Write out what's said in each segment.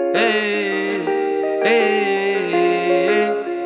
Hey, hey.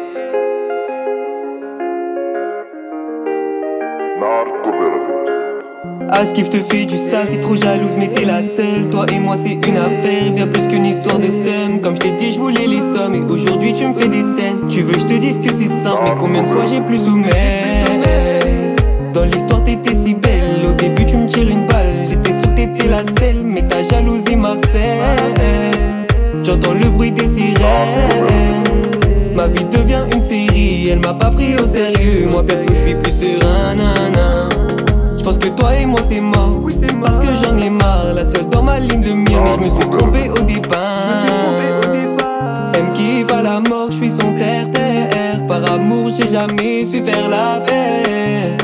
Askif te fait du sale, t'es trop jalouse mais t'es la seule. Toi et moi c'est une affaire, bien plus qu'une histoire de seum. Comme je t'ai dit je voulais les sommes et aujourd'hui tu me fais des scènes. Tu veux que je te dise que c'est simple, mais combien de fois j'ai plus soumet. Dans l'histoire t'étais si belle, au début tu me tires une balle. J'étais sûr que t'étais la selle, mais ta jalousie m'harcèle. J'entends le bruit des sirènes. Ma vie devient une série, elle m'a pas pris au sérieux. Moi perso je suis plus serein, nana. J'pense que toi et moi c'est mort, parce que j'en ai marre. La seule dans ma ligne de mire, mais je me suis trompé au départ. Elle me kiffe à la mort, je suis son terre-terre. Par amour j'ai jamais su faire l'affaire.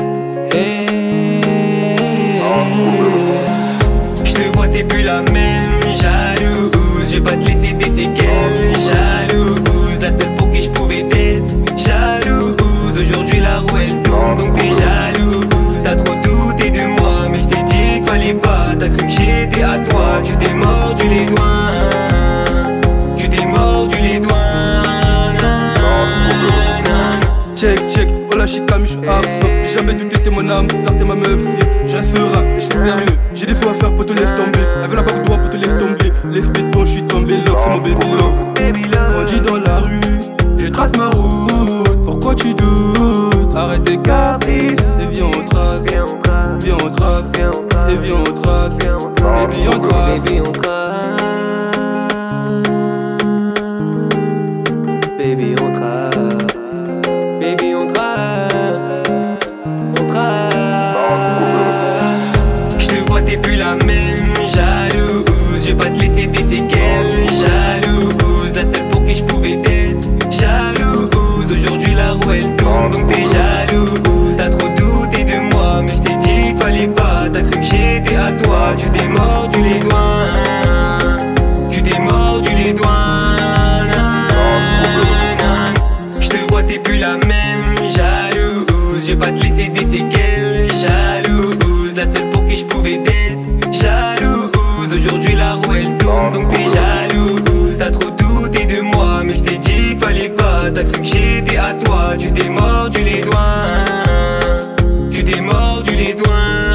Je te vois t'es plus la même, jalouse. Je vais pas te laisser des séquelles, jalouse. La seule pour qui je pouvais être jalouse. Aujourd'hui la roue elle tourne, donc t'es jalouse. T'as trop douté de moi, mais je t'ai dit qu'il fallait pas. T'as cru que j'étais à toi, tu t'es mordu les doigts. Tu t'es mordu les doigts. Check, check, oh la chicane, je suis absent. J'ai jamais douté, t'es mon âme, ça t'es ma meuf. Je reste serein et je suis sérieux. J'ai des fois à faire pour te laisser tomber. Avec la bague droit pour te laisser tomber. Lève béton, je suis tombé love, c'est mon baby love. Grandi dans la rue, je trace ma route. Pourquoi tu doutes? Arrête tes caprices, et viens on trace. Viens on trace, et viens on trace. Baby on trace, baby on trace. Baby on trace. Baby on trace. On trace. Je te vois t'es plus la même, jalouse. Je vais pas te laisser des séquelles, jalouse. La seule pour qui je pouvais être jalouse. Aujourd'hui la roue elle tourne, donc t'es jalouse. T'as trop douté de moi, mais je t'ai dit qu'il fallait pas. T'as cru que j'étais à toi, tu t'es mordu les doigts. Tu t'es mordu les doigts. Je te vois t'es plus la même, jalouse. Je vais pas te laisser des séquelles, jalouse. La seule pour qui je pouvais être jalouse. Aujourd'hui la roue elle tourne, donc t'es jalouse. T'as trop douté de moi, mais je t'ai dit qu'il fallait pas. T'as cru que j'étais à toi, tu t'es mordu les doigts. Tu t'es mordu les doigts.